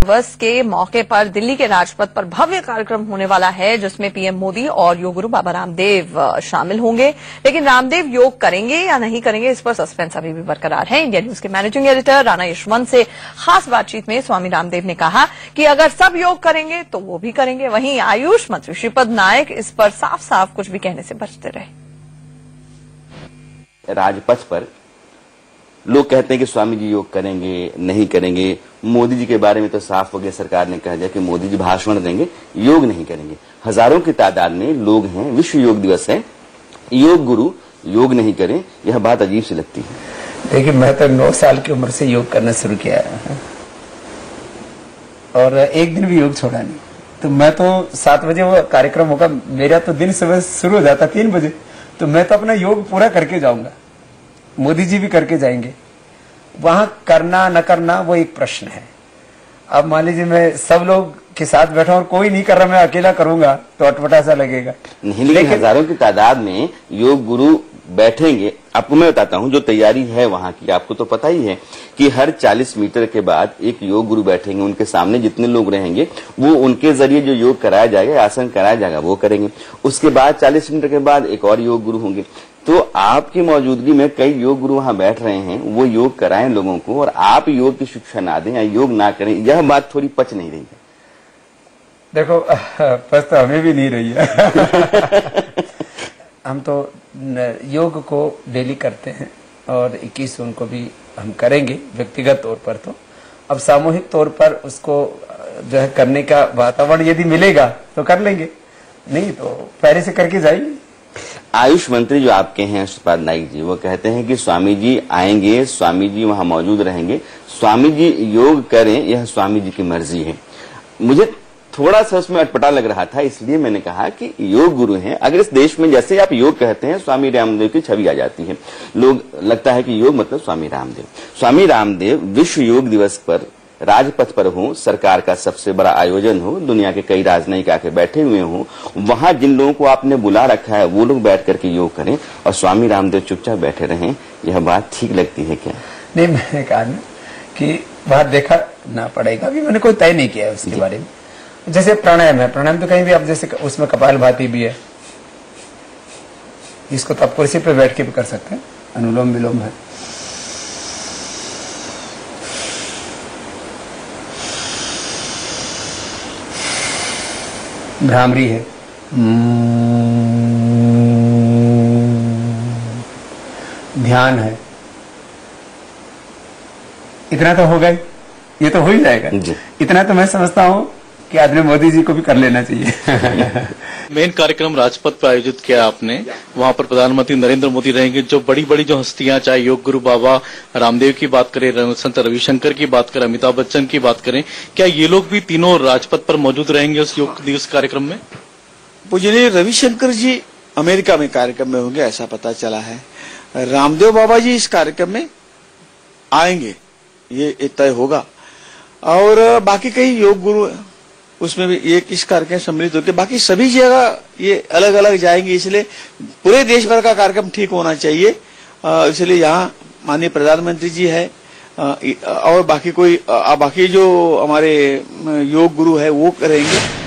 दिवस के मौके पर दिल्ली के राजपथ पर भव्य कार्यक्रम होने वाला है, जिसमें पीएम मोदी और योग गुरु बाबा रामदेव शामिल होंगे। लेकिन रामदेव योग करेंगे या नहीं करेंगे, इस पर सस्पेंस अभी भी बरकरार है। इंडिया न्यूज के मैनेजिंग एडिटर राणा यशवंत से खास बातचीत में स्वामी रामदेव ने कहा कि अगर सब योग करेंगे तो वो भी करेंगे। वहीं आयुष मंत्री श्रीपद नायक इस पर साफ साफ कुछ भी कहने से बचते रहे। राजपथ पर लोग कहते हैं कि स्वामी जी योग करेंगे नहीं करेंगे। मोदी जी के बारे में तो साफ हो गया, सरकार ने कह दिया कि मोदी जी भाषण देंगे, योग नहीं करेंगे। हजारों की तादाद में लोग हैं, विश्व योग दिवस है, योग गुरु योग नहीं करें, यह बात अजीब सी लगती है। देखिए, मैं तो 9 साल की उम्र से योग करना शुरू किया है और एक दिन भी योग छोड़ा नहीं। तो मैं तो 7 बजे वो कार्यक्रम होगा, मेरा तो दिन सुबह शुरू हो जाता 3 बजे, तो मैं तो अपना योग पूरा करके जाऊंगा। मोदी जी भी करके जाएंगे। वहां करना न करना वो एक प्रश्न है। अब मान लीजिए मैं सब लोग के साथ बैठा और कोई नहीं कर रहा, मैं अकेला करूंगा तो अटपटा सा लगेगा। नहीं, लेकिन हजारों की तादाद में योग गुरु बैठेंगे। आपको मैं बताता हूं जो तैयारी है वहां की, आपको तो पता ही है कि हर 40 मीटर के बाद एक योग गुरु बैठेंगे। उनके सामने जितने लोग रहेंगे वो उनके जरिए जो योग कराया जाएगा, आसन कराया जाएगा, वो करेंगे। उसके बाद 40 मीटर के बाद एक और योग गुरु होंगे। तो आपकी मौजूदगी में कई योग गुरु वहां बैठ रहे हैं, वो योग कराएं लोगों को, और आप योग की शिक्षा ना दें या योग ना करें, यह बात थोड़ी पच नहीं रही है। देखो, पच तो हमें भी नहीं रही है। हम तो योग को डेली करते हैं और 21 जून को भी हम करेंगे व्यक्तिगत तौर पर। तो अब सामूहिक तौर पर उसको जो है करने का वातावरण यदि मिलेगा तो कर लेंगे, नहीं तो पहले से करके जाएंगे। आयुष मंत्री जो आपके हैं श्रीपद नायक जी, वो कहते हैं कि स्वामी जी आएंगे, स्वामी जी वहां मौजूद रहेंगे, स्वामी जी योग करें, यह स्वामी जी की मर्जी है। मुझे थोड़ा सा उसमें अटपटा लग रहा था, इसलिए मैंने कहा कि योग गुरु हैं। अगर इस देश में जैसे आप योग कहते हैं, स्वामी रामदेव की छवि आ जाती है, लोग लगता है कि योग मतलब स्वामी रामदेव। स्वामी रामदेव विश्व योग दिवस पर राजपथ पर हो, सरकार का सबसे बड़ा आयोजन हो, दुनिया के कई राजनयिक आके बैठे हुए हों, वहां जिन लोगों को आपने बुला रखा है वो लोग बैठ करके योग करें और स्वामी रामदेव चुपचाप बैठे रहें, यह बात ठीक लगती है क्या? नहीं, मैंने कहा ना कि वहां देखा ना पड़ेगा, अभी मैंने कोई तय नहीं किया है उसके बारे में। जैसे प्राणायाम है, प्राणायाम तो कहीं भी आप जैसे उसमें कपालभाति भी है, इसको तो आप कुर्सी पे बैठ के भी कर सकते हैं। अनुलोम विलोम है, भ्रामरी है, ध्यान है। इतना तो हो गए, ये तो हो ही जाएगा। इतना तो मैं समझता हूँ कि आदमी मोदी जी को भी कर लेना चाहिए। मेन कार्यक्रम राजपथ पर आयोजित किया आपने, वहां पर प्रधानमंत्री नरेंद्र मोदी रहेंगे। जो बड़ी बड़ी जो हस्तियां, चाहे योग गुरु बाबा रामदेव की बात करें, संत रविशंकर की बात करें, अमिताभ बच्चन की बात करें, क्या ये लोग भी तीनों राजपथ पर मौजूद रहेंगे उस योग दिवस कार्यक्रम में? पूजनीय रविशंकर जी अमेरिका में कार्यक्रम में होंगे, ऐसा पता चला है। रामदेव बाबा जी इस कार्यक्रम में आएंगे, ये तय होगा। और बाकी कई योग गुरु उसमें भी एक इस कार्यक्रम सम्मिलित होकर, बाकी सभी जगह ये अलग अलग जाएंगे। इसलिए पूरे देश भर का कार्यक्रम ठीक होना चाहिए। इसलिए यहाँ माननीय प्रधानमंत्री जी है और बाकी जो हमारे योग गुरु है वो करेंगे।